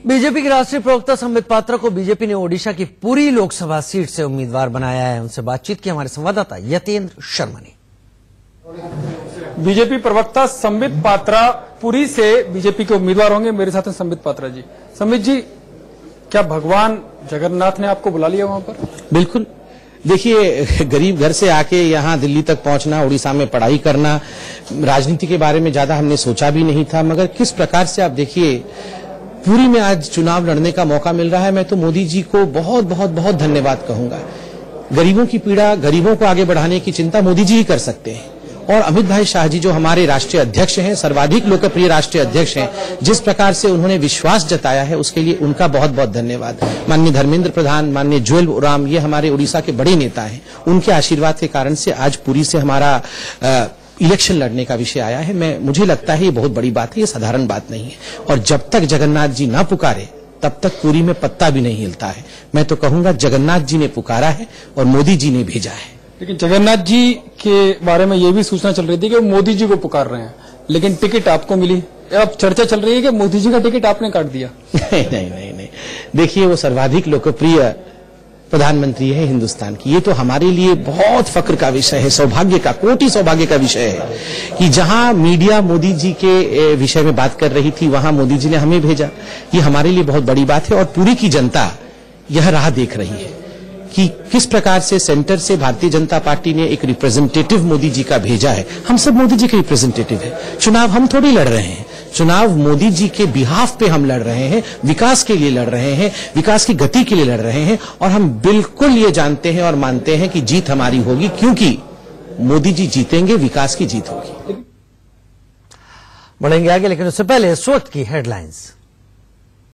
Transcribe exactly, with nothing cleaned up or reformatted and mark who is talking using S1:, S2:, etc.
S1: BJP के राष्ट्रीय प्रवक्ता संबित पात्रा को बीजेपी ने ओडिशा की पूरी लोकसभा सीट से उम्मीदवार बनाया है। उनसे बातचीत की हमारे संवाददाता यतेंद्र शर्मा ने।
S2: बीजेपी प्रवक्ता संबित पात्रा पुरी से बीजेपी के उम्मीदवार होंगे। मेरे साथ हैं संबित पात्रा जी। संबित जी, क्या भगवान जगन्नाथ ने आपको बुला लिया वहां पर?
S3: बिल्कुल। देखिए, गरीब घर से आके यहाँ दिल्ली तक पहुंचना, उड़ीसा में पढ़ाई करना, राजनीति के बारे में ज्यादा हमने सोचा भी नहीं था, मगर किस प्रकार से आप देखिए पूरी में आज चुनाव लड़ने का मौका मिल रहा है। मैं तो मोदी जी को बहुत बहुत बहुत धन्यवाद कहूंगा। गरीबों की पीड़ा, गरीबों को आगे बढ़ाने की चिंता मोदी जी ही कर सकते हैं। और अमित भाई शाह जी जो हमारे राष्ट्रीय अध्यक्ष हैं, सर्वाधिक लोकप्रिय राष्ट्रीय अध्यक्ष हैं, जिस प्रकार से उन्होंने विश्वास जताया है उसके लिए उनका बहुत बहुत धन्यवाद। माननीय धर्मेंद्र प्रधान, माननीय जुएल ओराम, ये हमारे उड़ीसा के बड़े नेता हैं। उनके आशीर्वाद के कारण से आज पुरी से हमारा आ, इलेक्शन लड़ने का विषय आया है। मैं मुझे लगता है ये बहुत बड़ी बात है, ये साधारण बात नहीं है। और जब तक जगन्नाथ जी ना पुकारे तब तक पुरी में पत्ता भी नहीं हिलता है। मैं तो कहूंगा जगन्नाथ जी ने पुकारा है और मोदी जी ने भेजा है।
S2: लेकिन जगन्नाथ जी के बारे में ये भी सूचना चल रही थी कि मोदी जी को पुकार रहे हैं, लेकिन टिकट आपको मिली। अब चर्चा चल रही है कि मोदी जी का टिकट आपने काट दिया।
S3: नहीं नहीं नहीं नहीं देखिए, वो सर्वाधिक लोकप्रिय प्रधानमंत्री है हिंदुस्तान की। ये तो हमारे लिए बहुत फक्र का विषय है, सौभाग्य का, कोटि सौभाग्य का विषय है कि जहां मीडिया मोदी जी के विषय में बात कर रही थी वहां मोदी जी ने हमें भेजा। ये हमारे लिए बहुत बड़ी बात है और पूरी की जनता यह राह देख रही है कि किस प्रकार से सेंटर से भारतीय जनता पार्टी ने एक रिप्रेजेंटेटिव मोदी जी का भेजा है। हम सब मोदी जी के रिप्रेजेंटेटिव हैं। चुनाव हम थोड़ी लड़ रहे हैं, चुनाव मोदी जी के बिहाफ पे हम लड़ रहे हैं, विकास के लिए लड़ रहे हैं, विकास की गति के लिए लड़ रहे हैं। और हम बिल्कुल ये जानते हैं और मानते हैं कि जीत हमारी होगी, क्योंकि मोदी जी जीतेंगे, विकास की जीत होगी।
S1: बढ़ेंगे आगे, लेकिन उससे पहले इस वक्त की हेडलाइंस।